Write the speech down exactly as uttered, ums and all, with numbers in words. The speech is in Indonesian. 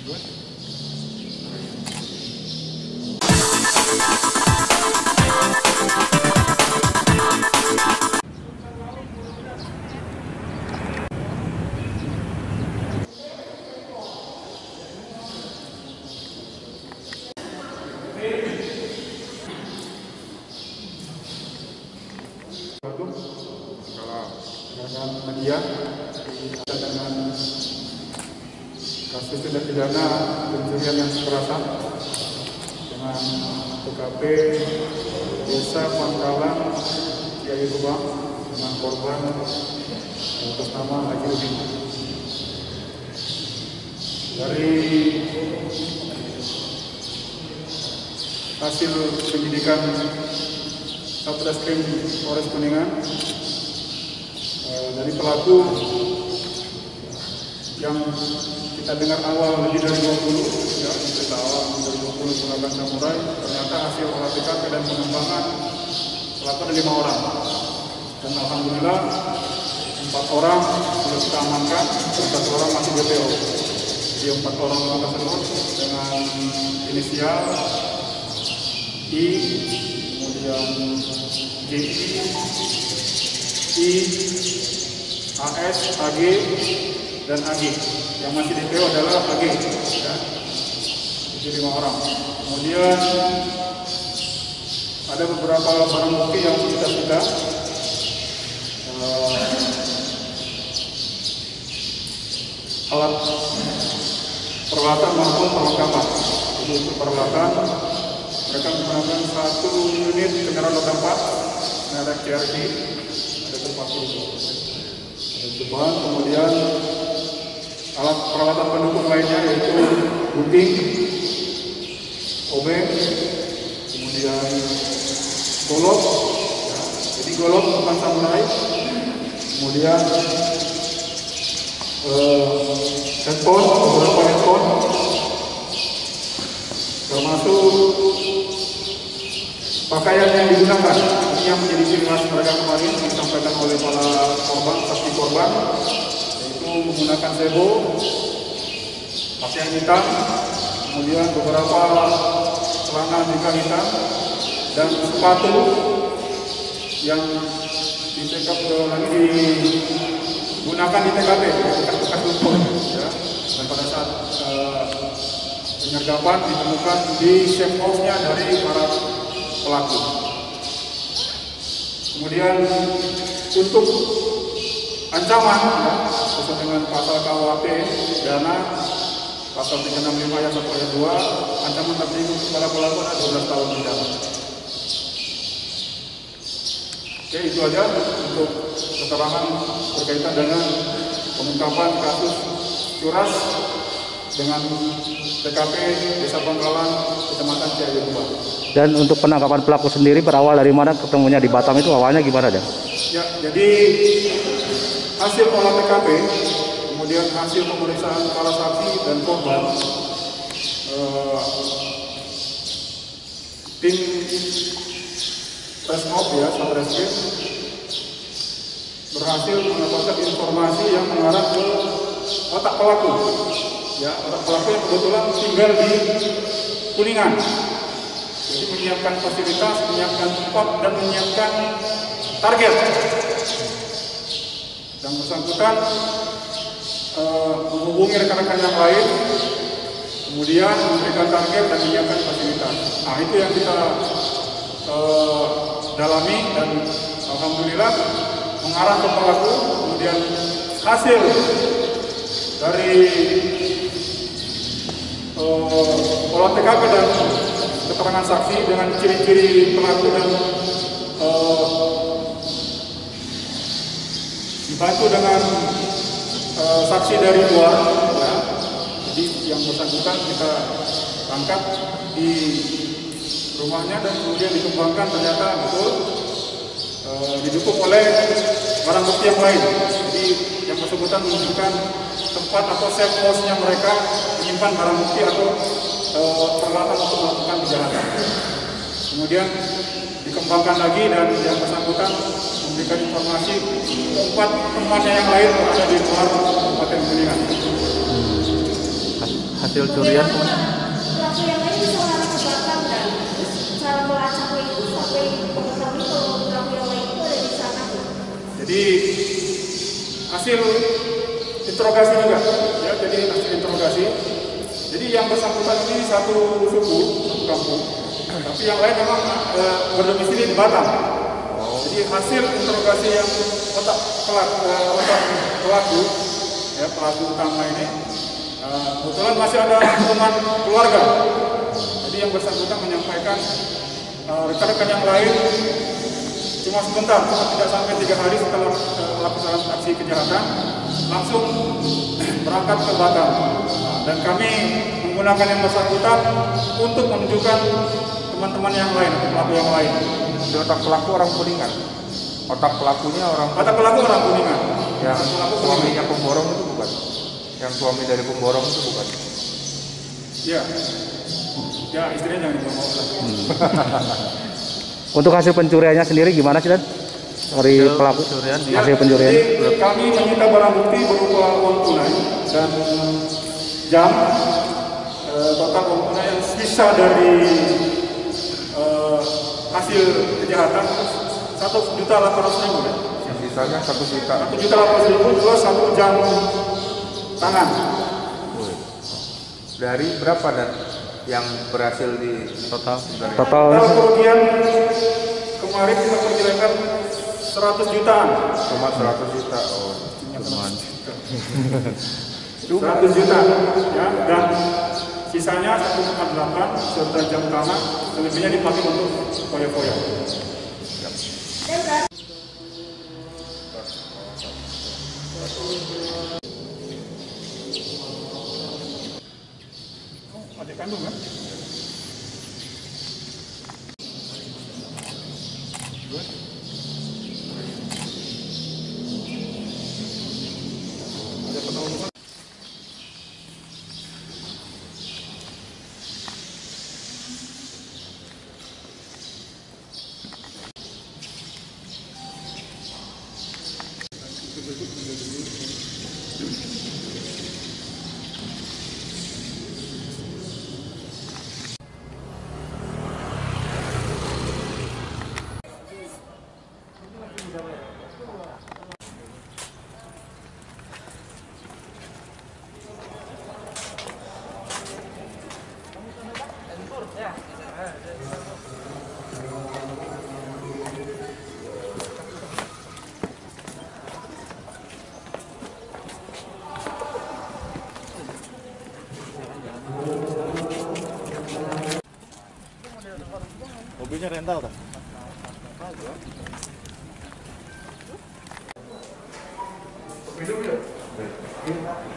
Dengan media dengan kasus tindak pidana pencurian yang kekerasan dengan T K P Desa Pangkalan Kiai Subang dengan korban atas nama Haji Udin. Dari hasil penyidikan Satreskrim Polres Kuningan, dari pelaku yang kita dengar awal lebih dari dua puluh, ya, kita awal lebih dari dua puluh menggunakan samurai, ternyata hasil olah T K P dan pengembangan pelaku ada lima orang. Dan alhamdulillah empat orang sudah kita amankan, satu orang masih D P O. Jadi empat orang tersebut dengan inisial I, kemudian J I, A S, A G, dan A G. Yang masih D P O adalah A G, ya. Jadi lima orang. Kemudian ada beberapa barang bukti yang kita sita, uh, alat peralatan maupun perlengkapan. Jadi untuk peralatan mereka menggunakan satu unit kendaraan roda empat merek C R V, ada tempat duduk. Depan, kemudian alat peralatan pendukung lainnya yaitu gunting, obeng, kemudian golok, ya, jadi golok bukan samurai, kemudian eh, handphone, beberapa handphone, termasuk pakaian yang digunakan, yang menjadi ciri khas mereka kemarin disampaikan oleh para korban, saksi korban, yaitu menggunakan sebo, pakaian hitam, kemudian beberapa celana juga hitam, dan sepatu yang ditekap lagi digunakan di T K P, bekas-bekas lumpur, ya. Dan pada saat uh, penyergapan ditemukan di safe house-nya dari para pelaku. Kemudian untuk ancaman, ya, sesuai dengan pasal K U H P pidana pasal tiga enam lima ayat satu ayat dua, ancaman tertinggi kepada pelaku adalah dua belas tahun penjara. Oke, itu aja untuk keterangan berkaitan dengan pengungkapan kasus curas dengan T K P Desa Pangkalan, Kecamatan Kiai Subang. Dan untuk penangkapan pelaku sendiri berawal dari mana, ketemunya di Batam itu awalnya gimana, Dan? Ya, jadi hasil olah T K P, kemudian hasil pemeriksaan para saksi dan korban, eh, tim Resmob, ya, Satreskrim berhasil mendapatkan informasi yang mengarah ke otak pelaku, ya, otak pelaku yang kebetulan tinggal di Kuningan. Jadi menyiapkan fasilitas, menyiapkan tempat, dan menyiapkan target. Yang bersangkutan uh, menghubungi rekan-rekan yang lain, kemudian memberikan target dan menyiapkan fasilitas. Nah, itu yang kita uh, dalami, dan alhamdulillah mengarah ke pelaku. Kemudian hasil dari uh, olah T K P dan keterangan saksi dengan ciri-ciri pelaku dan uh, dibantu dengan uh, saksi dari luar, ya. Jadi yang bersangkutan kita tangkap di rumahnya dan kemudian dikembangkan, ternyata betul uh, didukung oleh barang bukti yang lain. Jadi yang bersangkutan menunjukkan tempat atau safe house-nya mereka menyimpan barang bukti atau uh, peralatan untuk melakukan kejahatan. Kemudian dikembangkan lagi dan yang bersangkutan memberikan informasi tempat temannya yang lain berada di luar Kabupaten Kuningan. hasil curian Bagaimana pelaku yang lain bisa mengarah ke belakang dan cara melacaknya itu sampai mengetahui kalau pelaku yang lain itu ada di sana. Jadi hasil interogasi juga, ya. Jadi hasil interogasi. Jadi yang bersangkutan ini satu suku, satu kampung, tapi yang lain memang e, berdomisili di Batam. Jadi hasil interogasi yang otak pelaku, otak pelaku, ya pelaku utama ini, e, kebetulan masih ada teman keluarga. Jadi yang bersangkutan menyampaikan e, rekan-rekan yang lain cuma sebentar, cuma tidak sampai tiga hari setelah e, melakukan aksi kejahatan, langsung berangkat ke Batam. Dan kami menggunakan yang bersangkutan untuk menunjukkan teman-teman yang lain, pelaku yang lain. Di otak pelaku orang Kuningan. Otak pelakunya orang. Otak pelaku orang Kuningan. Yang pelaku suaminya pemborong itu bukan. Yang suami dari pemborong itu bukan. Ya, ya istrinya jangan dibawa. Hmm. Untuk hasil pencuriannya sendiri gimana sih, Dan? Dari pelaku pencurian, hasil pencurian. Jadi kami menyita barang bukti berupa uang tunai dan jam, e, total uang tunai yang sisa dari e, hasil kejahatan satu juta delapan ratus ribu. Ya. Yang sisanya satu juta. Satu juta delapan ratus ribu plus satu jam tangan. Dari berapa dan yang berhasil di total? Dari Total Total kerugian kemarin kita perkirakan seratus jutaan. cuma seratus juta. Oh, cuman. seratus juta, ya, dan sisanya satu koma delapan serta jam tangan, selebihnya dipakai untuk foya-foya. Oh, adik kandung kan? Ada penolongan. Mobilnya rental tak? Hidup ya?